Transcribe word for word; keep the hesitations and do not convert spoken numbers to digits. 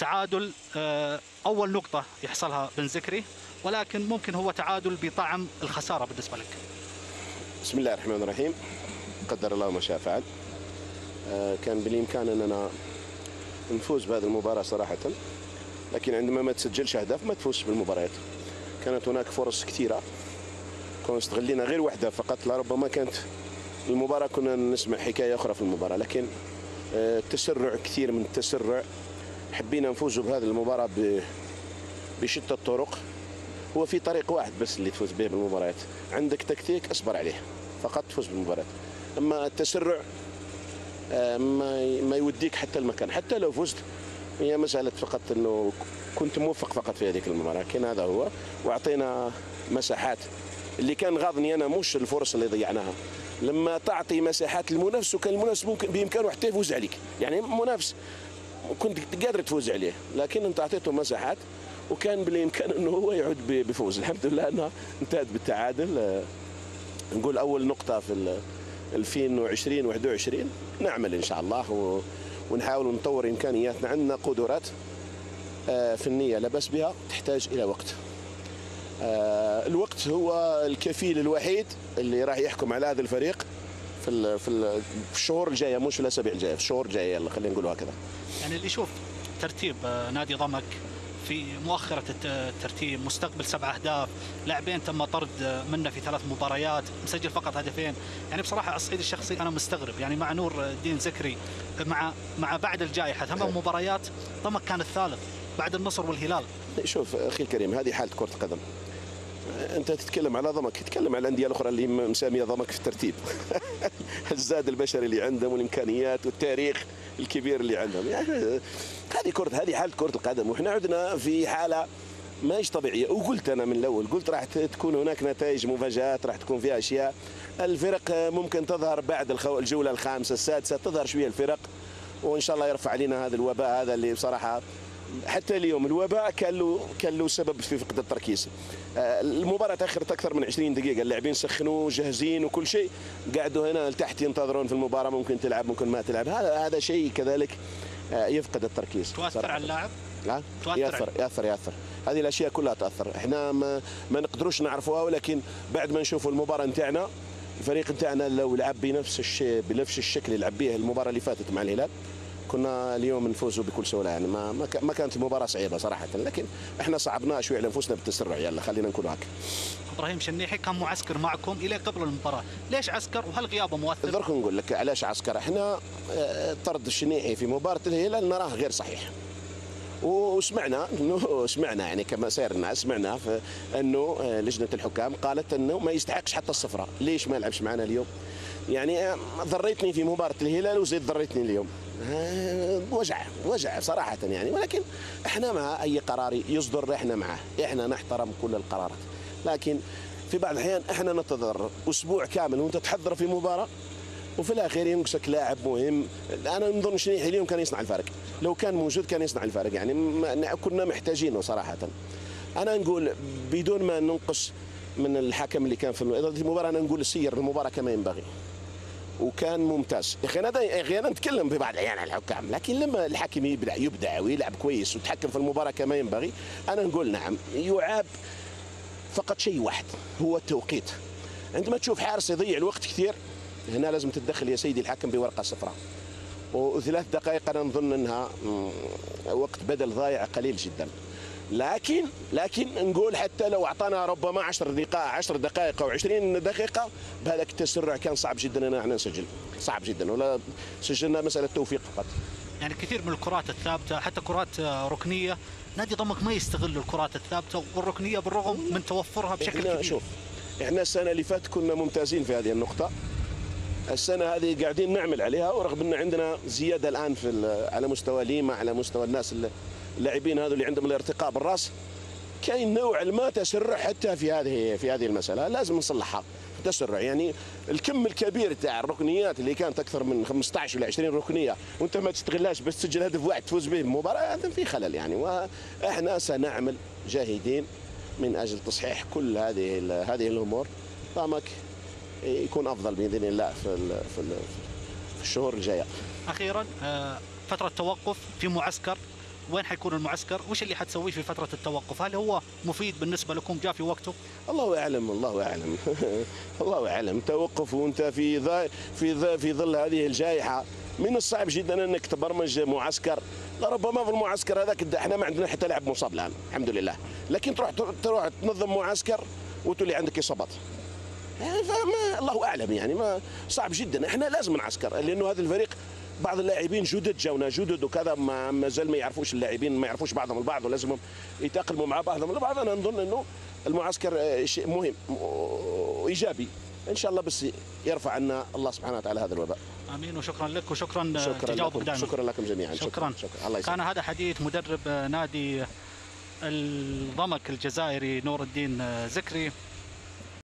تعادل أول نقطة يحصلها بن ذكري، ولكن ممكن هو تعادل بطعم الخسارة بالنسبة لك. بسم الله الرحمن الرحيم. قدر الله ما شاء فعل. كان بالإمكان أننا نفوز بهذه المباراة صراحة، لكن عندما ما تسجلش أهداف ما تفوز بالمباريات. كانت هناك فرص كثيرة كنا استغلينا غير واحدة فقط، لربما كانت المباراة كنا نسمع حكاية أخرى في المباراة، لكن التسرع كثير من التسرع. حبينا نفوزوا بهذه المباراة بشتى الطرق. هو في طريق واحد بس اللي تفوز به بالمباريات، عندك تكتيك اصبر عليه فقط تفوز بالمباريات. اما التسرع ما ما يوديك حتى المكان، حتى لو فزت هي مسألة فقط انه كنت موفق فقط في هذيك المباراة، لكن هذا هو. واعطينا مساحات اللي كان غاضني انا مش الفرص اللي ضيعناها. لما تعطي مساحات للمنافس وكان المنافس ممكن بامكانه حتى يفوز عليك، يعني منافس كنت قادر تفوز عليه، لكن انت اعطيته مساحات وكان بالامكان انه هو يعود بفوز. الحمد لله انها انتهت بالتعادل. نقول اول نقطه في ألفين وعشرين واحد وعشرين نعمل ان شاء الله ونحاول نطور امكانياتنا. عندنا قدرات فنيه لا باس بها، تحتاج الى وقت. الوقت هو الكفيل الوحيد اللي راح يحكم على هذا الفريق في في الشهور الجايه، مش في الاسابيع الجايه، في الشهور الجايه. يلا خلينا نقول هكذا. يعني اللي يشوف ترتيب نادي ضمك في مؤخرة الترتيب، مستقبل سبع أهداف، لاعبين تم طرد منه في ثلاث مباريات، مسجل فقط هدفين، يعني بصراحة على الصعيد الشخصي أنا مستغرب. يعني مع نور الدين ذكري مع مع بعد الجائحة ثمان مباريات، ضمك كان الثالث بعد النصر والهلال. شوف أخي الكريم، هذه حالة كرة القدم. أنت تتكلم على ضمك، تتكلم على الأندية الأخرى اللي مسامية ضمك في الترتيب. الزاد البشري اللي عندهم والإمكانيات والتاريخ الكبير اللي عندهم، يعني هذه كرة، هذه حالة كرة القدم. وإحنا عدنا في حالة ماهيش طبيعية. وقلت أنا من الأول، قلت راح تكون هناك نتائج مفاجآت، راح تكون فيها أشياء. الفرق ممكن تظهر بعد الجولة الخامسة السادسة، تظهر شوية الفرق، وإن شاء الله يرفع علينا هذا الوباء هذا اللي بصراحة حتى اليوم الوباء كان له كان له سبب في فقد التركيز. المباراة تأخرت أكثر من عشرين دقيقة، اللاعبين سخنوا جاهزين وكل شيء، قعدوا هنا لتحت ينتظرون في المباراة، ممكن تلعب ممكن ما تلعب. هذا هذا شيء كذلك يفقد التركيز. تؤثر على اللاعب؟ لا يأثر يأثر يأثر هذه الأشياء كلها تأثر. احنا ما, ما نقدروش نعرفوها، ولكن بعد ما نشوفوا المباراة نتاعنا، الفريق نتاعنا لو لعب بنفس الشيء بنفس الشكل اللي لعب به المباراة اللي فاتت مع الهلال كنا اليوم نفوزوا بكل سهوله. يعني ما ما كانت المباراه صعيبه صراحه، لكن احنا صعبناها شوي على انفسنا بالتسرع. يلا خلينا نكون هكا. ابراهيم شنيحي كان معسكر معكم الى قبل المباراه، ليش عسكر وهل غيابه مؤثر؟ درك نقول لك علاش عسكر. احنا طرد الشنيحي في مباراه الهلال نراه غير صحيح، وسمعنا انه سمعنا يعني كما سير الناس سمعنا انه لجنه الحكام قالت انه ما يستحقش حتى الصفراء. ليش ما لعبش معنا اليوم؟ يعني ضريتني في مباراه الهلال وزيد ضريتني اليوم. وجع وجع صراحة يعني، ولكن احنا مع أي قرار يصدر احنا معه، احنا نحترم كل القرارات، لكن في بعض الأحيان احنا نتضرر. أسبوع كامل وأنت تحضر في مباراة وفي الأخير ينقصك لاعب مهم. أنا نظن شنيحي اليوم كان يصنع الفارق، لو كان موجود كان يصنع الفارق، يعني كنا محتاجينه صراحة. أنا نقول بدون ما ننقص من الحكم اللي كان في المباراة، أنا نقول سير المباراة كما ينبغي وكان ممتاز. يا اخي انا يا اخي انا نتكلم في بعض الاحيان على الحكام، لكن لما الحكم يبدع يبدع ويلعب كويس ويتحكم في المباراه كما ينبغي، انا نقول نعم يعاب فقط شيء واحد هو التوقيت. عندما تشوف حارس يضيع الوقت كثير، هنا لازم تتدخل يا سيدي الحكم بورقه صفراء. وثلاث دقائق انا نظن انها وقت بدل ضايع قليل جدا. لكن لكن نقول حتى لو اعطانا ربما عشر دقائق عشر دقائق او عشرين دقيقه بهذاك التسرع كان صعب جدا ان احنا نسجل، صعب جدا، ولا سجلنا مساله توفيق فقط. يعني كثير من الكرات الثابته حتى كرات ركنيه نادي ضمك ما يستغل الكرات الثابته والركنيه بالرغم من توفرها بشكل كبير. شوف احنا السنه اللي فاتت كنا ممتازين في هذه النقطه، السنه هذه قاعدين نعمل عليها، ورغم ان عندنا زياده الان في على مستوى ليما، على مستوى الناس اللي اللاعبين هذول اللي عندهم الارتقاء بالراس، كاين نوع ما تسرع حتى في هذه في هذه المساله، لازم نصلحها. تسرع يعني الكم الكبير تاع الركنيات اللي كانت اكثر من خمسطاش ولا عشرين ركنيه وانت ما تستغلهاش بس تسجل هدف واحد تفوز به بالمباراه، هذا في خلل يعني. واحنا سنعمل جاهدين من اجل تصحيح كل هذه هذه الامور. ضمك يكون افضل باذن الله في في الشهور الجايه. اخيرا فتره توقف في معسكر وين حيكون المعسكر؟ وش اللي حتسويه في فتره التوقف؟ هل هو مفيد بالنسبه لكم؟ جاء في وقته؟ الله اعلم، الله اعلم. الله اعلم. توقف وانت في ذا في ذا في ظل هذه الجائحه، من الصعب جدا انك تبرمج معسكر. لربما في المعسكر هذاك احنا ما عندنا حتى لاعب مصاب الان الحمد لله، لكن تروح تروح تنظم معسكر وتولي عندك اصابات. فما الله اعلم يعني، ما صعب جدا. احنا لازم نعسكر لانه هذا الفريق بعض اللاعبين جدد جاونا جدد وكذا، ما مازال ما يعرفوش اللاعبين، ما يعرفوش بعضهم البعض ولازمهم يتاقلموا مع بعضهم البعض. انا نظن انه المعسكر شيء مهم وايجابي ان شاء الله، بس يرفع عنا الله سبحانه وتعالى هذا الوباء. امين. وشكرا لك وشكرا شكرا تجاوبك دائما. شكرا لكم جميعا. شكرا, شكرا, شكرا. الله يسلمك. كان هذا حديث مدرب نادي الضمك الجزائري نور الدين زكري.